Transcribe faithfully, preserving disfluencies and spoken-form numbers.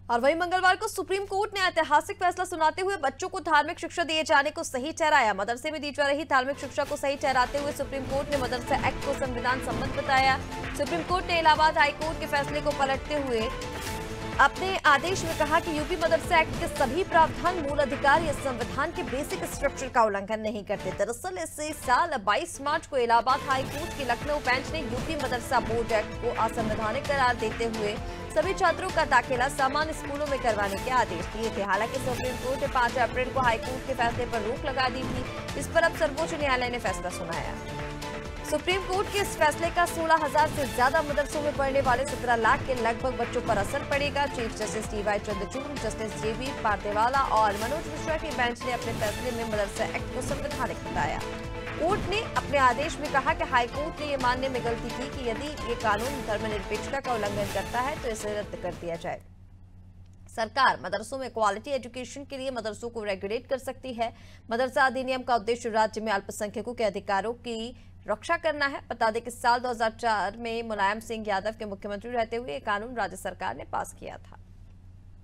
और वहीं मंगलवार को सुप्रीम कोर्ट ने ऐतिहासिक फैसला सुनाते हुए बच्चों को धार्मिक शिक्षा दिए जाने को सही ठहराया। मदरसे में दी जा रही धार्मिक शिक्षा को सही ठहराते हुए सुप्रीम कोर्ट ने मदरसा एक्ट को संविधान सम्मत बताया। सुप्रीम कोर्ट ने इलाहाबाद हाई कोर्ट के फैसले को पलटते हुए अपने आदेश में कहा कि यूपी मदरसा एक्ट के सभी प्रावधान मूल अधिकार या संविधान के बेसिक स्ट्रक्चर का उल्लंघन नहीं करते। दरअसल इसी साल बाईस मार्च को इलाहाबाद हाई कोर्ट की लखनऊ बेंच ने यूपी मदरसा बोर्ड एक्ट को असंवैधानिक करार देते हुए सभी छात्रों का दाखिला सामान्य स्कूलों में करवाने के आदेश दिए थे। हालांकि सुप्रीम कोर्ट ने पांच अप्रैल को हाईकोर्ट के फैसले पर रोक लगा दी थी। इस पर अब सर्वोच्च न्यायालय ने फैसला सुनाया। सुप्रीम कोर्ट के इस फैसले का सोलह हजार से ज्यादा मदरसों में पढ़ने वाले सत्रह लाख के लगभग बच्चों पर असर पड़ेगा। Chief justice T Y Chandrachud, justice J B Pardiwala और मनोज मिश्रा की बेंच ने अपने फैसले में मदरसा एक्ट को संवैधानिक बताया। कोर्ट ने अपने आदेश में कहा कि हाईकोर्ट ने यह मानने में गलती की कि यदि ये कानून धर्मनिरपेक्षता का उल्लंघन करता है तो इसे रद्द कर दिया जाए। सरकार मदरसों में क्वालिटी एजुकेशन के लिए मदरसों को रेगुलेट कर सकती है। मदरसा अधिनियम का उद्देश्य राज्य में अल्पसंख्यकों के अधिकारों की रक्षा करना है। बता दें कि साल दो हज़ार चार में मुलायम सिंह यादव के मुख्यमंत्री रहते हुए ये कानून राज्य सरकार ने पास किया था।